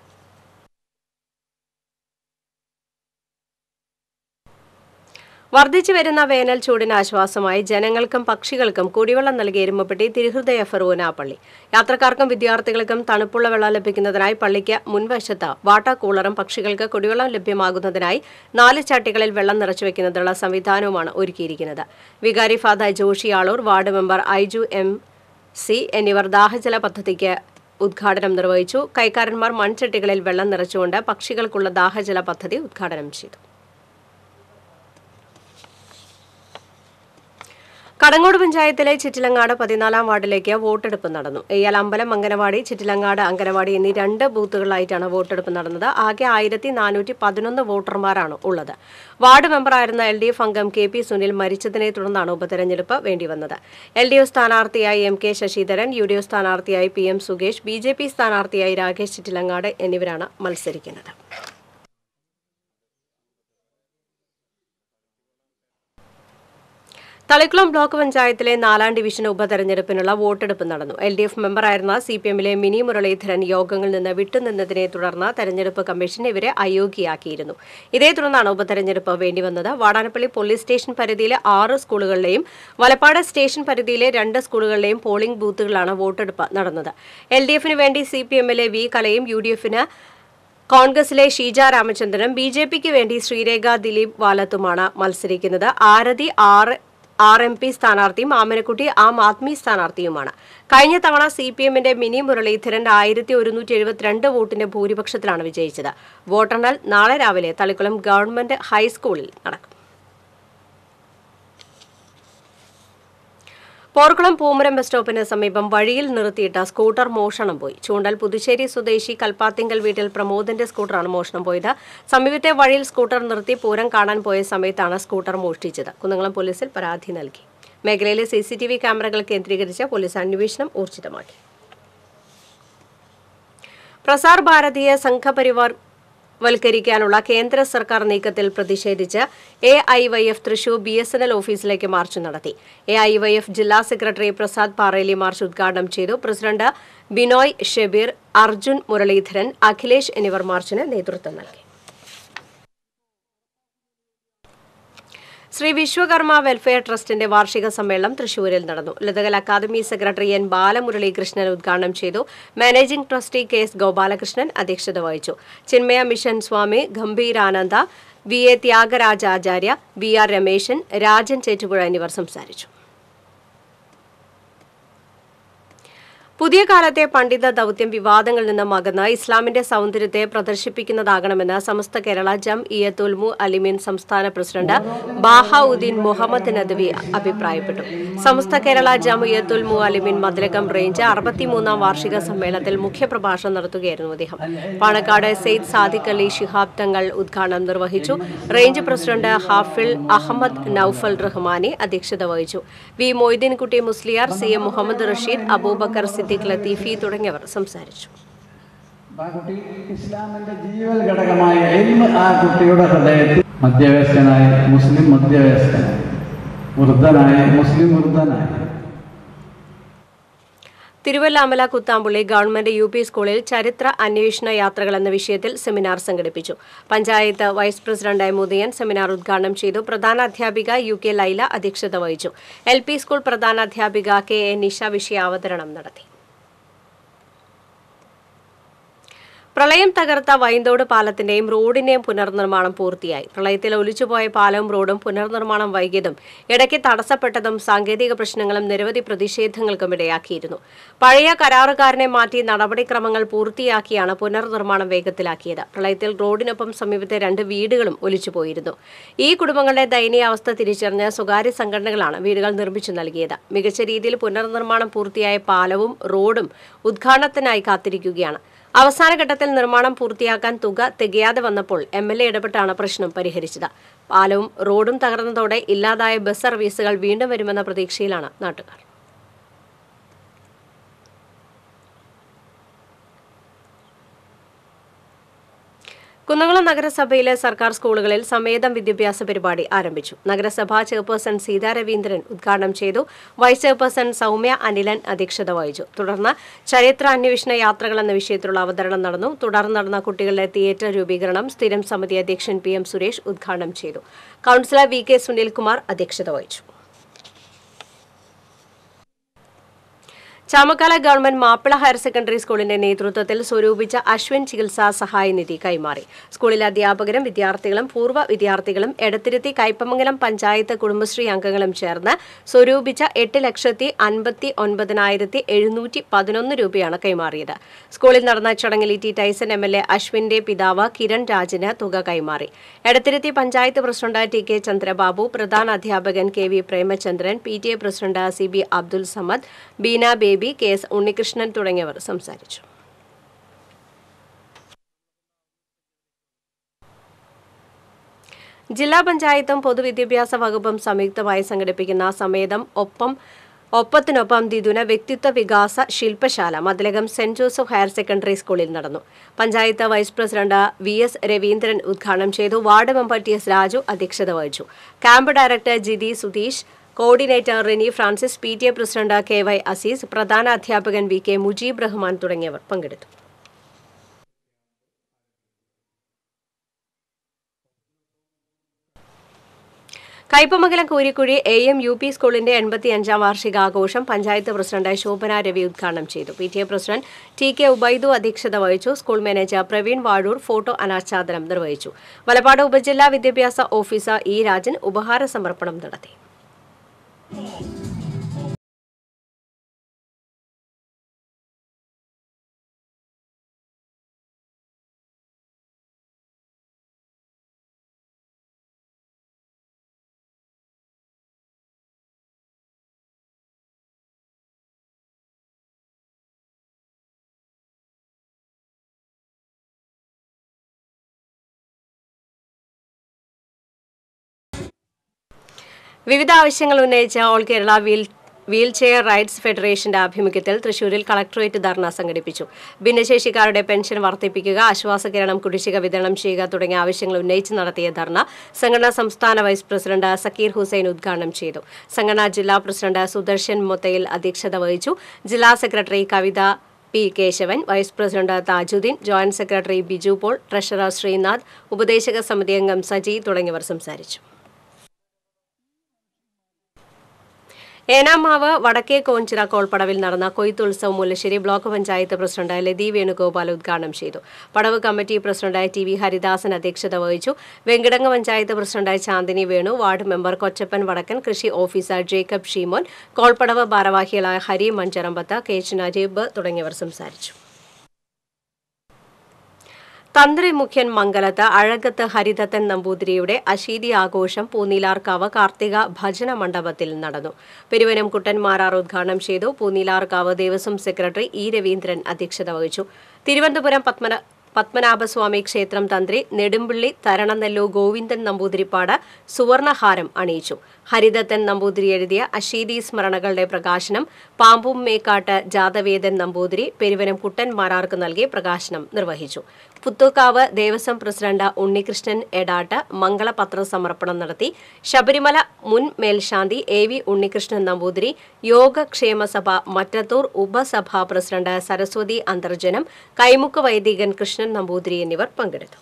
വർദ്ധിച്ചു വരുന്ന വേനൽ ചൂടിന് ആശ്വാസമായി ജനങ്ങൾക്കും പക്ഷികൾക്കും കുടിവെള്ളം നൽകിയ എരുമപ്പെട്ടി തിരുഹൃദയ ഫെറോന പള്ളി. യാത്രക്കാർക്കും വിദ്യാർത്ഥികൾക്കും തണുപ്പുള്ള വെള്ളം ലഭിക്കുന്നതിനായി പള്ളിക്ക് മുൻവശത്ത് വാട്ടർ കൂളറും പക്ഷികൾക്ക് കുടിവെള്ളം ലഭ്യമാകുന്നതിനായി നാല് ചട്ടികളിൽ വെള്ളം നിറച്ചുവെക്കുന്നതിനുള്ള സംവിധാനവുമാണ് ഒരുക്കിയിരിക്കുന്നത്. വികാരി father Joshy Aloor, ward member Aiju M C എന്നിവർ ദാഹജല പദ്ധതിക്ക് ഉദ്ഘാടനം നിർവഹിച്ചു. കൈക്കാരന്മാർ മൺചട്ടികളിൽ വെള്ളം നിറച്ചുകൊണ്ട് പക്ഷികൾക്കുള്ള ദാഹജല പദ്ധതി ഉദ്ഘാടനം ചെയ്തു. കടങ്ങോട് പഞ്ചായത്തിലെ ചിറ്റിലങ്ങാട് പതിനാലാം വാർഡിലേക്ക് വോട്ടെടുപ്പ് നടന്നു. എയ്യാൽ അമ്പലം അംഗനവാടി, ചിറ്റിലങ്ങാട് അംഗനവാടി എന്നീ രണ്ട് ബൂത്തുകളിലായിട്ടാണ് വോട്ടെടുപ്പ് നടന്നത്. ആകെ ആയിരത്തി നാനൂറ്റി പതിനൊന്ന് വോട്ടർമാരാണ് ഉള്ളത്. വാർഡ് മെമ്പറായിരുന്ന എൽ ഡി എഫ് അംഗം കെ പി സുനിൽ മരിച്ചതിനെ തുടർന്നാണ് ഉപതെരഞ്ഞെടുപ്പ് വേണ്ടിവന്നത്. എൽ ഡി എഫ് സ്ഥാനാർത്ഥിയായി M K Sasidharan, U D F സ്ഥാനാർത്ഥിയായി P M Sukesh, B J P സ്ഥാനാർത്ഥിയായി രാകേഷ് ചിറ്റിലങ്ങാട് എന്നിവരാണ് മത്സരിക്കുന്നത്. തളിക്കുളം ബ്ലോക്ക് പഞ്ചായത്തിലെ നാലാം ഡിവിഷൻ ഉപതെരഞ്ഞെടുപ്പിനുള്ള വോട്ടെടുപ്പ് നടന്നു. എൽ ഡി എഫ് മെമ്പറായിരുന്ന സി പി എമ്മിലെ മിനി മുരളീധരൻ യോഗങ്ങളിൽ നിന്ന് വിട്ടുനിന്നതിനെ തുടർന്ന് തെരഞ്ഞെടുപ്പ് കമ്മീഷൻ ഇവരെ അയോഗ്യയാക്കിയിരുന്നു. ഇതേ തുടർന്നാണ് ഉപതെരഞ്ഞെടുപ്പ് വേണ്ടിവന്നത്. വാടാനപ്പള്ളി പോലീസ് സ്റ്റേഷൻ പരിധിയിലെ ആറ് സ്കൂളുകളിലെയും വലപ്പാട് സ്റ്റേഷൻ പരിധിയിലെ രണ്ട് സ്കൂളുകളിലെയും പോളിംഗ് ബൂത്തുകളിലാണ് വോട്ടെടുപ്പ് നടന്നത്. എൽ ഡി എഫിന് വേണ്ടി സി പി എമ്മിലെ വി കലയും, യു ഡി എഫിന് കോൺഗ്രസിലെ ഷീജ രാമചന്ദ്രനും, ബി ജെ പിക്ക് വേണ്ടി ശ്രീരേഖ ദിലീപ് വാലത്തുമാണ് മത്സരിക്കുന്നത്. ആരതി ആറ് ആർ എം പി സ്ഥാനാർത്ഥിയും ആമനക്കുട്ടി ആം ആദ്മി സ്ഥാനാർത്ഥിയുമാണ്. കഴിഞ്ഞ തവണ സി പി എമ്മിന്റെ മിനി മുരളീധരൻ ആയിരത്തി ഒരുന്നൂറ്റി എഴുപത്തിരണ്ട് വോട്ടിന്റെ ഭൂരിപക്ഷത്തിലാണ് വിജയിച്ചത്. വോട്ടെണ്ണൽ നാളെ രാവിലെ തളിക്കുളം ഗവൺമെന്റ് ഹൈസ്കൂളിൽ നടക്കും. പോർക്കുളം പൂമരം ബസ് സ്റ്റോപ്പിന് സമീപം വഴിയിൽ നിർത്തിയിട്ട സ്കൂട്ടർ മോഷണം പോയി. ചൂണ്ടൽ പുതുശ്ശേരി സ്വദേശി കൽപ്പാത്തിങ്കൽ വീട്ടിൽ പ്രമോദിന്റെ സ്കൂട്ടറാണ് മോഷണം പോയത്. സമീപത്തെ വഴിയിൽ സ്കൂട്ടർ നിർത്തി പൂരം കാണാൻ പോയ സമയത്താണ് സ്കൂട്ടർ മോഷ്ടിച്ചത്. കുന്നംകുളം പോലീസിൽ പരാതി നൽകി. മേഖലയിലെ സി സി ടി വി ക്യാമറകൾ കേന്ദ്രീകരിച്ച് പോലീസ് അന്വേഷണം ഊർജിതമാക്കി. പ്രസാർ ഭാരതീയ സംഘപരിവാർ വൽക്കരിക്കാനുള്ള കേന്ദ്ര സർക്കാർ നീക്കത്തിൽ പ്രതിഷേധിച്ച് A I Y F Thrissur B S N L ഓഫീസിലേക്ക് മാർച്ച് നടത്തി. എ ഐ വൈ എഫ് ജില്ലാ സെക്രട്ടറി പ്രസാദ് പാറേലി മാർച്ച് ഉദ്ഘാടനം ചെയ്തു. പ്രസിഡന്റ് ബിനോയ് ഷെബീർ, അർജുൻ മുരളീധരൻ, അഖിലേഷ് എന്നിവർ മാർച്ചിന് നേതൃത്വം നൽകി. ശ്രീ വിശ്വകർമ്മ വെൽഫെയർ ട്രസ്റ്റിന്റെ വാർഷിക സമ്മേളനം തൃശൂരിൽ നടന്നു. ലതകൽ അക്കാദമി സെക്രട്ടറി എൻ ബാലമുരളീകൃഷ്ണൻ ഉദ്ഘാടനം ചെയ്തു. Managing trustee K S Gopalakrishnan അധ്യക്ഷത വഹിച്ചു. Chinmaya mission Swami Gambhirananda, V A Thyagarajacharya, V R Rameshan, Rajan Chettupuzha എന്നിവർ സംസാരിച്ചു. പുതിയ കാലത്തെ പണ്ഡിത ദൌത്യം വിവാദങ്ങളിൽ നിന്നും അകന്ന് ഇസ്ലാമിന്റെ സൗന്ദര്യത്തെ പ്രദർശിപ്പിക്കുന്നതാകണമെന്ന് സമസ്ത കേരള ജം ഇയത്തുൽ മു അലിമീൻ സംസ്ഥാന പ്രസിഡന്റ് ബാഹൌദ്ദീൻ മുഹമ്മദ് നദ്വി അഭിപ്രായപ്പെട്ടു. സമസ്ത കേരള ജം ഇയത്തുൽ മു അലിമീൻ മതിലകം റേഞ്ച് അറുപത്തിമൂന്നാം വാർഷിക സമ്മേളനത്തിൽ മുഖ്യപ്രഭാഷണം നടത്തുകയായിരുന്നു അദ്ദേഹം. പാണക്കാട് സെയ്ദ് സാദിഖ് അലി ശിഹാബ് തങ്ങൾ ഉദ്ഘാടനം നിർവഹിച്ചു. റേഞ്ച് പ്രസിഡന്റ് ഹാഫിൽ അഹമ്മദ് നൌഫൽ റഹ്മാനി അധ്യക്ഷത വഹിച്ചു. V Moideenkutty Musliyar, C M Muhammad Rasheed, Abubakar Siddique Latheefi തുടങ്ങിയവർ സംസാരിച്ചു. ഇസ്ലാമിന്റെ ജീവൽ ഘടകമായ ഇൽമ് ആ കുട്ടിയുടെ ഹൃദയത്തിൽ മധ്യവയസ്കനായി മുസ്ലിം മധ്യവയസ്കനായി വൃദ്ധനായി മുസ്ലിം വൃദ്ധനായി. Thiruvalla Amala Kuthampully government U P സ്കൂളിൽ ചരിത്ര അന്വേഷണ യാത്രകൾ എന്ന വിഷയത്തിൽ സെമിനാർ സംഘടിപ്പിച്ചു. Panchayat vice president M Udayan seminar ഉദ്ഘാടനം ചെയ്തു. പ്രധാനാധ്യാപിക യു കെ ലൈല അധ്യക്ഷത വഹിച്ചു. എൽ പി സ്കൂൾ പ്രധാനാധ്യാപിക കെ എ നിഷ വിഷയാവതരണം നടത്തി. പ്രളയം തകർത്ത വൈന്തോട് പാലത്തിന്റെയും റോഡിന്റെയും പുനർനിർമ്മാണം പൂർത്തിയായി. പ്രളയത്തിൽ ഒലിച്ചുപോയ പാലവും റോഡും പുനർനിർമ്മാണം വൈകിയതും ഇടയ്ക്ക് തടസ്സപ്പെട്ടതും സാങ്കേതിക പ്രശ്നങ്ങളും നിരവധി പ്രതിഷേധങ്ങൾക്കും ഇടയാക്കിയിരുന്നു. പഴയ കരാറുകാരനെ മാറ്റി നടപടിക്രമങ്ങൾ പൂർത്തിയാക്കിയാണ് പുനർനിർമ്മാണം വേഗത്തിലാക്കിയത്. പ്രളയത്തിൽ റോഡിനൊപ്പം സമീപത്തെ രണ്ട് വീടുകളും ഒലിച്ചുപോയിരുന്നു. ഈ കുടുംബങ്ങളുടെ ദയനീയാവസ്ഥ തിരിച്ചറിഞ്ഞ സ്വകാര്യ സംഘടനകളാണ് വീടുകൾ നിർമ്മിച്ചു നൽകിയത്. മികച്ച രീതിയിൽ പുനർനിർമ്മാണം പൂർത്തിയായ പാലവും റോഡും ഉദ്ഘാടനത്തിനായി കാത്തിരിക്കുകയാണ്. അവസാന ഘട്ടത്തിൽ നിർമ്മാണം പൂർത്തിയാക്കാൻ തുക തികയാതെ വന്നപ്പോൾ എം എൽ എ ഇടപെട്ടാണ് പ്രശ്നം പരിഹരിച്ചത്. പാലവും റോഡും തകർന്നതോടെ ഇല്ലാതായ ബസ് സർവീസുകൾ വീണ്ടും വരുമെന്ന പ്രതീക്ഷയിലാണ് നാട്ടുകാർ. കുന്നംകുളം നഗരസഭയിലെ സർക്കാർ സ്കൂളുകളിൽ സമേതം വിദ്യാഭ്യാസ പരിപാടി ആരംഭിച്ചു. നഗരസഭാ ചെയർപേഴ്സൺ സീതാ രവീന്ദ്രൻ ഉദ്ഘാടനം ചെയ്തു. വൈസ് ചെയർപേഴ്സൺ സൗമ്യ അനിലൻ അധ്യക്ഷത വഹിച്ചു. തുടർന്ന് ചരിത്ര അന്വേഷണ യാത്രകൾ എന്ന വിഷയത്തിലുള്ള അവതരണം നടന്നു. തുടർന്ന് നടന്ന കുട്ടികളുടെ തിയേറ്റർ രൂപീകരണം സ്ഥിരം സമിതി അധ്യക്ഷൻ പി എം സുരേഷ് ഉദ്ഘാടനം ചെയ്തു. കൌൺസിലർ വി കെ സുനിൽകുമാർ അധ്യക്ഷത വഹിച്ചു. Chamakkala government Mappila higher secondary സ്കൂളിന്റെ നേതൃത്വത്തിൽ സ്വരൂപിച്ച അശ്വിൻ ചികിത്സാ സഹായ നിധി കൈമാറി. സ്കൂളിലെ അധ്യാപകരും വിദ്യാർത്ഥികളും പൂർവ്വ വിദ്യാർത്ഥികളും എടത്തിരുത്തി കയ്പമംഗലം പഞ്ചായത്ത് കുടുംബശ്രീ അംഗങ്ങളും ചേർന്ന് സ്വരൂപിച്ച എട്ട് ലക്ഷത്തി അൻപത്തി ഒൻപതിനായിരത്തി എഴുന്നൂറ്റി പതിനൊന്ന് രൂപയാണ് കൈമാറിയത്. സ്കൂളിൽ നടന്ന ചടങ്ങിൽ T Tyson M L A അശ്വിന്റെ പിതാവ് കിരൺ രാജിന് തുക കൈമാറി. Edathiruthy panchayat president T K Chandrababu, പ്രധാന അധ്യാപകൻ K V Premachandran, P T A president C B Abdul Samad, Beena Baby, K S Unnikrishnan തുടങ്ങിയവർ സംസാരിച്ചു. ജില്ലാ പഞ്ചായത്തും പൊതുവിദ്യാഭ്യാസ വകുപ്പും സംയുക്തമായി സംഘടിപ്പിക്കുന്ന സമേതം ഒപ്പം ഒപ്പത്തിനൊപ്പം ദ്വിദിന വ്യക്തിത്വ വികാസ ശില്പശാല Mathilakam saint Joseph higher secondary സ്കൂളിൽ നടന്നു. Panchayat vice president V S Raveendran ഉദ്ഘാടനം ചെയ്തു. Ward member T S Raju അധ്യക്ഷത വഹിച്ചു. Camp director Jithi Sudheesh, coordinator Rini Francis, P T A president K Y Azeez, പ്രധാന അധ്യാപകൻ വി കെ മുജീബ് റഹ്മാൻ തുടങ്ങിയവർ പങ്കെടുത്തു. Kaipamangalam Koorikkuzhi A M U P സ്കൂളിന്റെ എൺപത്തിയഞ്ചാം വാർഷികാഘോഷം പഞ്ചായത്ത് പ്രസിഡന്റ് ശോഭന രവി ഉദ്ഘാടനം ചെയ്തു. P T A president T K Ubaidu അധ്യക്ഷത വഹിച്ചു. School manager Praveen Vazhoor photo അനാച്ഛാദനം നിർവഹിച്ചു. വലപ്പാട് ഉപജില്ലാ വിദ്യാഭ്യാസ ഓഫീസർ ഇ രാജൻ ഉപഹാര സമർപ്പണം നടത്തി. വിവിധ ആവശ്യങ്ങൾ ഉന്നയിച്ച all Kerala wheel wheelchair rights ഫെഡറേഷന്റെ ആഭിമുഖ്യത്തിൽ തൃശൂരിൽ കളക്ടറേറ്റ് ധർണ സംഘടിപ്പിച്ചു. ഭിന്നശേഷിക്കാരുടെ പെൻഷൻ വർദ്ധിപ്പിക്കുക, ആശ്വാസകിരണം കുടിശ്ശിക വിതരണം ചെയ്യുക തുടങ്ങിയ ആവശ്യങ്ങൾ ഉന്നയിച്ച് നടത്തിയ ധർണ സംഘടനാ സംസ്ഥാന വൈസ് പ്രസിഡന്റ് സക്കീർ ഹുസൈൻ ഉദ്ഘാടനം ചെയ്തു. സംഘടനാ ജില്ലാ പ്രസിഡന്റ് സുദർശൻ മൊത്തയിൽ അധ്യക്ഷത വഹിച്ചു. ജില്ലാ secretary Kavitha P Keshavan, vice president Thajudeen, joint secretary Biju Paul, treasurer Sreenath, ഉപദേശക സമിതി അംഗം സജി തുടങ്ങിയവർ സംസാരിച്ചു. ഏനാമാവ് വടക്കേ കോഞ്ചിറ കോൾപ്പടവിൽ നടന്ന കൊയ്ത്തുത്സവം മുല്ലശ്ശേരി ബ്ലോക്ക് പഞ്ചായത്ത് പ്രസിഡന്റ് ലതി വേണുഗോപാൽ ഉദ്ഘാടനം ചെയ്തു. പടവ് committee president T V Haridasan അധ്യക്ഷത വഹിച്ചു. Venkitangu panchayat president Chandini Venu, ward member Kochappan Vadakkan, കൃഷി ഓഫീസർ ജേക്കബ് ഷീമോൻ, കോൾപ്പടവ് ഭാരവാഹികളായ ഹരി മഞ്ചറമ്പത്ത്, കെ എച്ച് നജീബ് തുടങ്ങിയവർ സംസാരിച്ചു. തന്ത്രി മുഖ്യൻ മംഗലത്ത് അഴകത്ത് ഹരിദത്തൻ നമ്പൂതിരിയുടെ അശീതി ആഘോഷം പൂനീലാർക്കാവ് കാർത്തിക ഭജന മണ്ഡപത്തിൽ നടന്നു. പെരുവനം കുട്ടൻമാരാർ ഉദ്ഘാടനം ചെയ്തു. പൂനീലാർക്കാവ് ദേവസ്വം സെക്രട്ടറി ഇ രവീന്ദ്രൻ അധ്യക്ഷത വഹിച്ചു. തിരുവനന്തപുരം പത്മന പത്മനാഭസ്വാമി ക്ഷേത്രം തന്ത്രി നെടുമ്പിള്ളി തരണനെല്ലു ഗോവിന്ദൻ നമ്പൂതിരിപ്പാട് സുവർണഹാരം അണിയിച്ചു. ഹരിദത്തൻ നമ്പൂതിരി എഴുതിയ അശീതി സ്മരണകളുടെ പ്രകാശനം പാമ്പും മേക്കാട്ട് ജാതവേദൻ നമ്പൂതിരി പെരുവനം കുട്ടൻമാരാർക്ക് നൽകി പ്രകാശനം നിർവഹിച്ചു. പുത്തൂക്കാവ് ദേവസ്വം പ്രസിഡന്റ് ഉണ്ണികൃഷ്ണൻ എടാട്ട് മംഗളപത്ര സമർപ്പണം നടത്തി. ശബരിമല മുൻ മേൽശാന്തി എ വി ഉണ്ണികൃഷ്ണൻ നമ്പൂതിരി, യോഗക്ഷേമസഭ മറ്റത്തൂർ ഉപസഭാ പ്രസിഡന്റ് സരസ്വതി അന്തർജനം, കൈമുക്ക് വൈദികൻ കൃഷ്ണൻ നമ്പൂതിരി എന്നിവർ പങ്കെടുത്തു.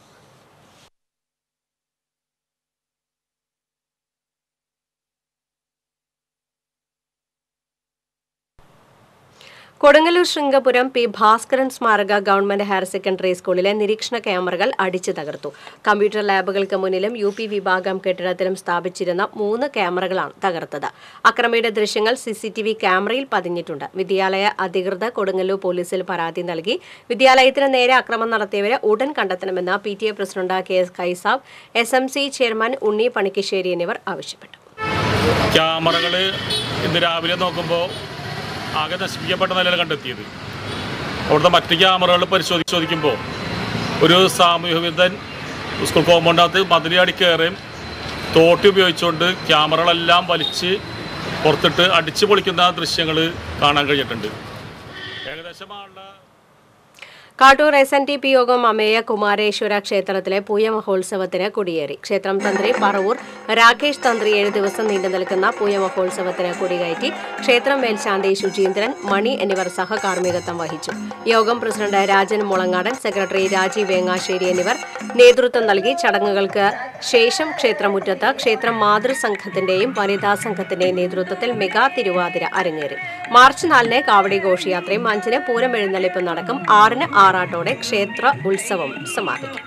കൊടുങ്ങല്ലൂർ ശൃംഗപുരം പി ഭാസ്കരൻ സ്മാരക ഗവൺമെന്റ് ഹയർ സെക്കൻഡറി സ്കൂളിലെ നിരീക്ഷണ ക്യാമറകൾ അടിച്ചു തകർത്തു. കമ്പ്യൂട്ടർ ലാബുകൾക്ക് മുന്നിലും യു പി വിഭാഗം കെട്ടിടത്തിലും സ്ഥാപിച്ചിരുന്ന മൂന്ന് ക്യാമറകളാണ് തകർത്തത്. അക്രമിയുടെ ദൃശ്യങ്ങൾ സിസിടിവി ക്യാമറയിൽ പതിഞ്ഞിട്ടുണ്ട്. വിദ്യാലയ അധികൃതർ കൊടുങ്ങല്ലൂർ പോലീസിൽ പരാതി നൽകി. വിദ്യാലയത്തിന് നേരെ അക്രമം നടത്തിയവരെ ഉടൻ കണ്ടെത്തണമെന്ന് P T A president K S Kaisab, S M C chairman Unni Panikkassery എന്നിവർ ആവശ്യപ്പെട്ടു. ക്യാമറകൾ ഇന്ന് രാവിലെ നോക്കുമ്പോൾ ആകെ നശിപ്പിക്കപ്പെട്ട നിലയിൽ കണ്ടെത്തിയത്. അവിടുത്തെ മറ്റ് ക്യാമറകൾ പരിശോധിക്കുമ്പോൾ ഒരു സാമൂഹ്യവിദൻ സ്കൂൾ കോമ്പൗണ്ടിനകത്ത് മതിലടി കയറുകയും തോട്ടി ഉപയോഗിച്ചുകൊണ്ട് ക്യാമറകളെല്ലാം വലിച്ച് പുറത്തിട്ട് അടിച്ചു പൊളിക്കുന്ന ദൃശ്യങ്ങൾ കാണാൻ കഴിഞ്ഞിട്ടുണ്ട്. ഏകദേശം ആളുടെ Kattoor S N D P യോഗം അമേയ കുമാരേശ്വര ക്ഷേത്രത്തിലെ പൂയ മഹോത്സവത്തിന് കൊടിയേറി. ക്ഷേത്രം തന്ത്രി പറവൂർ രാകേഷ് തന്ത്രി ഏഴ് ദിവസം നീണ്ടു നിൽക്കുന്ന പൂയ മഹോത്സവത്തിന് കൊടികയറ്റി. ക്ഷേത്രം മേൽശാന്തി ശുചീന്ദ്രൻ, മണി എന്നിവർ സഹകാർമ്മികത്വം വഹിച്ചു. യോഗം പ്രസിഡന്റ് രാജൻ മുളങ്ങാടൻ, സെക്രട്ടറി രാജീവ് വേങ്ങാശ്ശേരി എന്നിവർ നേതൃത്വം നൽകി. ചടങ്ങുകൾക്ക് ശേഷം ക്ഷേത്രമുറ്റത്ത് ക്ഷേത്രം മാതൃസംഘത്തിന്റെയും വനിതാ സംഘത്തിന്റെയും നേതൃത്വത്തിൽ മെഗാ തിരുവാതിര അരങ്ങേറി. മാർച്ച് നാലിന് കാവടി ഘോഷയാത്രയും അഞ്ചിന് പൂരം എഴുന്നള്ളിപ്പ് നടക്കും. ആറിന് ആറാട്ടോടെ ക്ഷേത്ര ഉത്സവം സമാപിക്കും.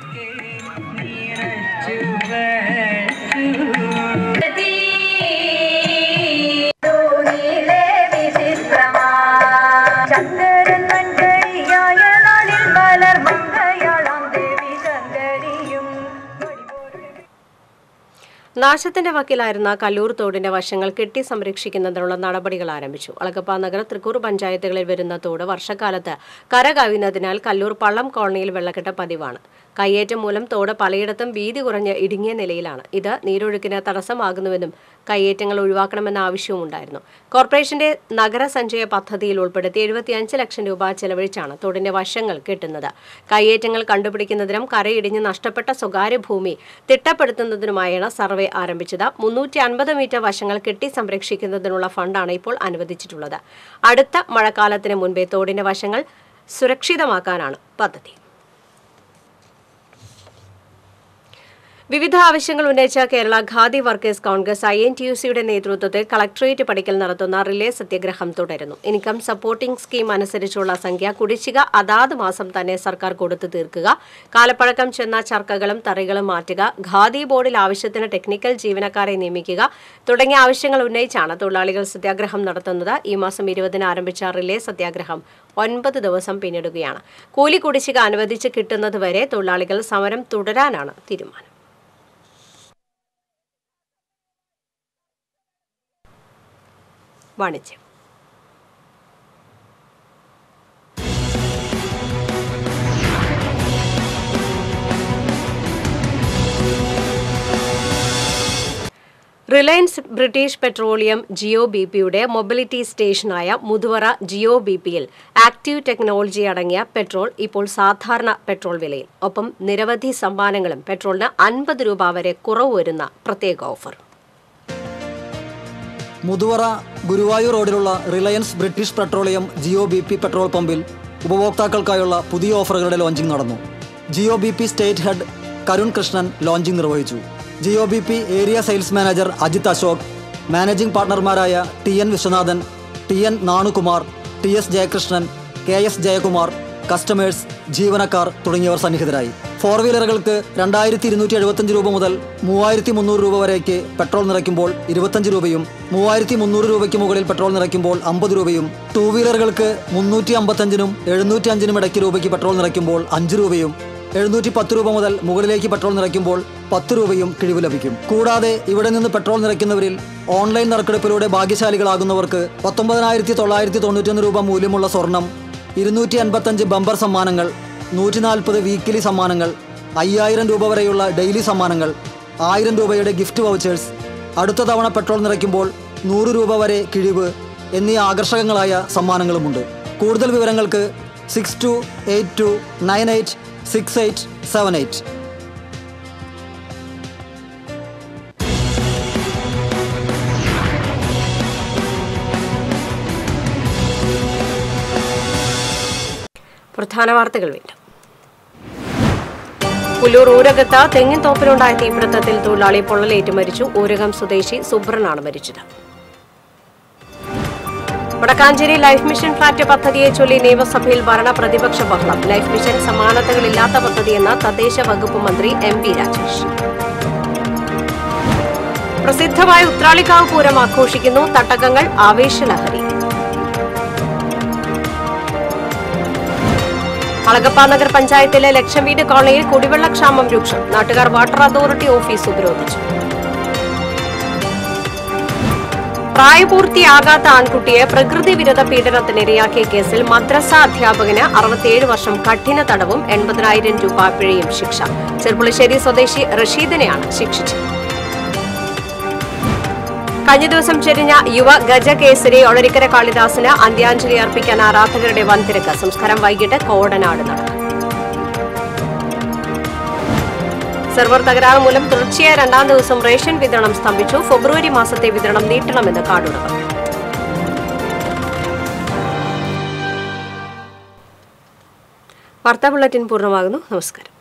നാശത്തിന്റെ വക്കിലായിരുന്ന കല്ലൂർ തോടിന്റെ വശങ്ങൾ കെട്ടി സംരക്ഷിക്കുന്നതിനുള്ള നടപടികൾ ആരംഭിച്ചു. അളഗപ്പ നഗർ, തൃക്കൂർ പഞ്ചായത്തുകളിൽ വരുന്ന തോട് വർഷക്കാലത്ത് കര കവിയുന്നതിനാൽ കല്ലൂർ പള്ളം കോളനിയിൽ വെള്ളക്കെട്ട് പതിവാണ്. കയ്യേറ്റം മൂലം തോട് പലയിടത്തും വീതി കുറഞ്ഞ് ഇടുങ്ങിയ നിലയിലാണ്. ഇത് നീരൊഴുക്കിന് തടസ്സമാകുന്നുവെന്നും കയ്യേറ്റങ്ങൾ ഒഴിവാക്കണമെന്ന ആവശ്യവും ഉണ്ടായിരുന്നു. കോർപ്പറേഷന്റെ നഗരസഞ്ചയ പദ്ധതിയിൽ ഉൾപ്പെടുത്തി എഴുപത്തിയഞ്ച് ലക്ഷം രൂപ ചെലവഴിച്ചാണ് തോടിന്റെ വശങ്ങൾ കെട്ടുന്നത്. കയ്യേറ്റങ്ങൾ കണ്ടുപിടിക്കുന്നതിനും കരയിടിഞ്ഞ് നഷ്ടപ്പെട്ട സ്വകാര്യ ഭൂമി തിട്ടപ്പെടുത്തുന്നതിനുമായാണ് സർവേ ആരംഭിച്ചത്. മുന്നൂറ്റി അൻപത് മീറ്റർ വശങ്ങൾ കെട്ടി സംരക്ഷിക്കുന്നതിനുള്ള ഫണ്ടാണ് ഇപ്പോൾ അനുവദിച്ചിട്ടുള്ളത്. അടുത്ത മഴക്കാലത്തിന് മുൻപേ തോടിന്റെ വശങ്ങൾ സുരക്ഷിതമാക്കാനാണ് പദ്ധതി. വിവിധ ആവശ്യങ്ങൾ ഉന്നയിച്ച Kerala Khadi workers congress I N T U സിയുടെ നേതൃത്വത്തിൽ കളക്ടറേറ്റ് പടിക്കൽ നടത്തുന്ന റിലേ സത്യാഗ്രഹം തുടരുന്നു. ഇൻകം സപ്പോർട്ടിംഗ് സ്കീം അനുസരിച്ചുള്ള സംഖ്യ കുടിശ്ശിക അതാത് മാസം തന്നെ സർക്കാർ കൊടുത്തു തീർക്കുക, കാലപ്പഴക്കം ചെന്ന ചർക്കകളും തറികളും മാറ്റുക, ഖാദി ബോർഡിൽ ആവശ്യത്തിന് ടെക്നിക്കൽ ജീവനക്കാരെ നിയമിക്കുക തുടങ്ങിയ ആവശ്യങ്ങൾ ഉന്നയിച്ചാണ് തൊഴിലാളികൾ സത്യാഗ്രഹം നടത്തുന്നത്. ഈ മാസം ഇരുപതിന് ആരംഭിച്ച റിലേ സത്യാഗ്രഹം ഒൻപത് ദിവസം പിന്നിടുകയാണ്. കൂലി കുടിശ്ശിക അനുവദിച്ച് കിട്ടുന്നതുവരെ തൊഴിലാളികൾ സമരം തുടരാനാണ് തീരുമാനം. വാണിജ്യം. Reliance British petroleum Jio B പിയുടെ മൊബിലിറ്റി സ്റ്റേഷനായ മുതുവറ ജിയോ ബി പിയിൽ ആക്റ്റീവ് ടെക്നോളജി അടങ്ങിയ പെട്രോൾ ഇപ്പോൾ സാധാരണ പെട്രോൾ വിലയിൽ. ഒപ്പം നിരവധി സമ്മാനങ്ങളും പെട്രോളിന് അൻപത് രൂപ വരെ കുറവ് വരുന്ന പ്രത്യേക ഓഫർ. മുതുവറ ഗുരുവായൂർ റോഡിലുള്ള Reliance British petroleum Jio B P petrol പമ്പിൽ ഉപഭോക്താക്കൾക്കായുള്ള പുതിയ ഓഫറുകളുടെ ലോഞ്ചിംഗ് നടന്നു. Jio B P state head Karun Krishnan launching നിർവഹിച്ചു. Jio B P area sales manager Ajith Ashok, managing പാർട്ണർമാരായ T N Viswanathan, T N Nanukumar, T S Jayakrishnan, K S Jayakumar, customers, ജീവനക്കാർ തുടങ്ങിയവർ സന്നിഹിതരായി. ഫോർ വീലറുകൾക്ക് രണ്ടായിരത്തി ഇരുന്നൂറ്റി എഴുപത്തഞ്ച് രൂപ മുതൽ മൂവായിരത്തി മുന്നൂറ് രൂപ വരേക്ക് പെട്രോൾ നിറയ്ക്കുമ്പോൾ ഇരുപത്തഞ്ച് രൂപയും മൂവായിരത്തി മുന്നൂറ് രൂപയ്ക്ക് മുകളിൽ പെട്രോൾ നിറയ്ക്കുമ്പോൾ അമ്പത് രൂപയും, ടൂ വീലറുകൾക്ക് മുന്നൂറ്റി അമ്പത്തഞ്ചിനും എഴുന്നൂറ്റി അഞ്ചിനും ഇടയ്ക്ക് രൂപയ്ക്ക് പെട്രോൾ നിറയ്ക്കുമ്പോൾ അഞ്ച് രൂപയും എഴുന്നൂറ്റി പത്ത് രൂപ മുതൽ മുകളിലേക്ക് പെട്രോൾ നിറയ്ക്കുമ്പോൾ പത്ത് രൂപയും കിഴിവ് ലഭിക്കും. കൂടാതെ ഇവിടെ നിന്ന് പെട്രോൾ നിറയ്ക്കുന്നവരിൽ ഓൺലൈൻ നറുക്കെടുപ്പിലൂടെ ഭാഗ്യശാലികളാകുന്നവർക്ക് പത്തൊമ്പതിനായിരത്തി തൊള്ളായിരത്തി തൊണ്ണൂറ്റൊന്ന് രൂപ മൂല്യമുള്ള സ്വർണം, ഇരുന്നൂറ്റി അൻപത്തഞ്ച് ബമ്പർ സമ്മാനങ്ങൾ, നൂറ്റി നാൽപ്പത് വീക്കിലി സമ്മാനങ്ങൾ, അയ്യായിരം രൂപ വരെയുള്ള ഡെയിലി സമ്മാനങ്ങൾ, ആയിരം രൂപയുടെ ഗിഫ്റ്റ് വൗച്ചേഴ്സ്, അടുത്ത തവണ പെട്രോൾ നിറയ്ക്കുമ്പോൾ നൂറ് രൂപ വരെ കിഴിവ് എന്നീ ആകർഷകങ്ങളായ സമ്മാനങ്ങളുമുണ്ട്. കൂടുതൽ വിവരങ്ങൾക്ക് six two eight two nine eight six eight seven eight. പ്രധാന വാർത്തകൾ വീണ്ടും. പുല്ലൂർ ഊരകത്ത് തെങ്ങിൻ തോപ്പിലുണ്ടായ തീപിടുത്തത്തിൽ തൊഴിലാളി പൊള്ളലേറ്റ് മരിച്ചു. ഊരകം സ്വദേശി സുബ്രനാണ് മരിച്ചത്. വടക്കാഞ്ചേരി ലൈഫ് മിഷൻ ഫ്ളാറ്റ് പദ്ധതിയെ ചൊല്ലി നിയമസഭയിൽ ഭരണ പ്രതിപക്ഷ ബഹളം. ലൈഫ് മിഷൻ സമാനതകളില്ലാത്ത പദ്ധതിയെന്ന് തദ്ദേശ വകുപ്പ് മന്ത്രി എം പി രാജേഷ്. പ്രസിദ്ധമായ ഉത്രാളിക്കാവ് പൂരം ആഘോഷിക്കുന്നു. തട്ടകങ്ങൾ ആവേശലഹരി. അളഗപ്പ നഗർ പഞ്ചായത്തിലെ ലക്ഷം വീട് കോളനിയിൽ കുടിവെള്ളക്ഷാമം രൂക്ഷം. നാട്ടുകാർ വാട്ടർ അതോറിറ്റി ഓഫീസ് ഉപരോധിച്ചു. പ്രായപൂർത്തിയാകാത്ത ആൺകുട്ടിയെ പ്രകൃതി വിരുദ്ധ പീഡനത്തിനിരയാക്കിയ കേസിൽ മദ്രസ അധ്യാപകന് അറുപത്തിയേഴ് വർഷം കഠിന തടവും എൺപതിനായിരം രൂപ പിഴയും ശിക്ഷ. ചെർപ്പുളശ്ശേരി സ്വദേശി റഷീദിനെയാണ് ശിക്ഷിച്ചത്. കഴിഞ്ഞ ദിവസം ചെരിഞ്ഞ യുവ ഗജകേസരി ഒളരിക്കര കാളിദാസിന് അന്ത്യാഞ്ജലി അർപ്പിക്കാൻ ആരാധകരുടെ വൻതിരക്ക്. സംസ്കാരം വൈകിട്ട് കോടനാട് നടക്കും. സെർവർ തകരാറ് മൂലം തുടർച്ചയായ രണ്ടാം ദിവസം റേഷൻ വിതരണം സ്തംഭിച്ചു. ഫെബ്രുവരി മാസത്തെ വിതരണം നീട്ടണമെന്ന് കാർഡുടമകൾ. വാർത്താ ബുള്ളറ്റിൻ പൂർണ്ണമാകുന്നു. നമസ്കാരം.